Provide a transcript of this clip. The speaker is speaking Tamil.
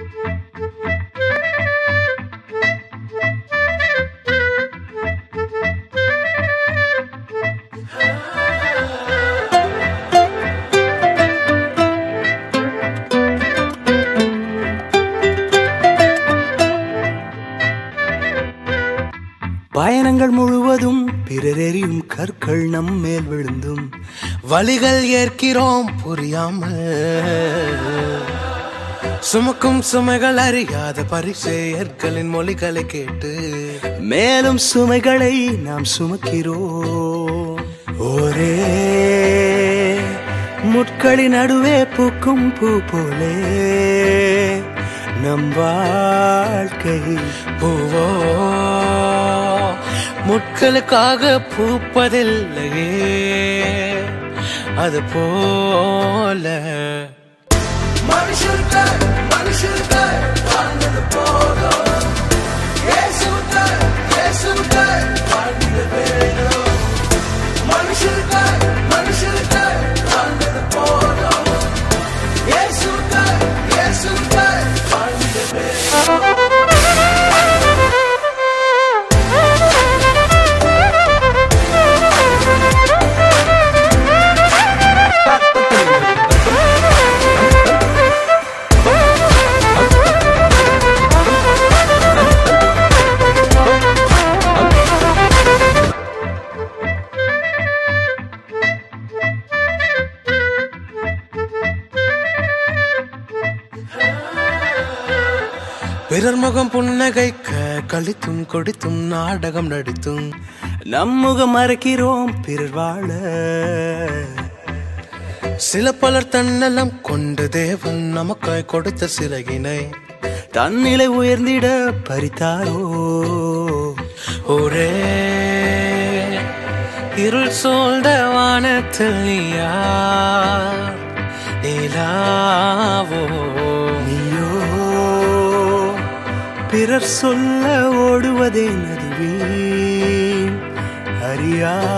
பயணங்கள் முழுவதும் பிறரெறியும் கற்கள் நம்மேல் விழுந்தும் வலிகள் ஏற்கிறோம் புரியாமல். சுமக்கும் சுமைகள் அறியாத பரிசெயர்களின் மொழிகளை கேட்டு மேலும் சுமைகளை நாம் சுமக்கிறோம். ஒரே முட்களின் நடுவே பூக்கும் பூ போலே நம் வாழ்க்கை பூவோ முட்களுக்காக பூப்பதில்லையே அது போல மனுஷர்கள் மனுஷர்கள் வாழ்ந்தது போதும். இயேசுவுக்காய் இயேசுவுக்காய் வாழ்ந்தது வேணும். மனுஷர்கள் மனுஷர்கள் வாழ்ந்தது போதும். இயேசுவுக்காய் இயேசுவுக்காய் வாழ்ந்தது வேணும். பிறர் முகம் புன்னகைக்க கழித்தும் கொடுத்தும் நாடகம் நடித்தும் நம்முகம் மறைக்கிறோம் பிறர் வாழ. சில பலர் தன்னலம் கொண்ட தேவன் நமக்காய் கொடுத்த சிறகினை தன்னிலை உயர்ந்திட பறித்தாரோ. ஒரே இருள் சூழ்ந்த வானத்தில் நீயார் நிலாவோ நீயோ பிறர் சொல்ல ஓடுவதே நதுவே அறியா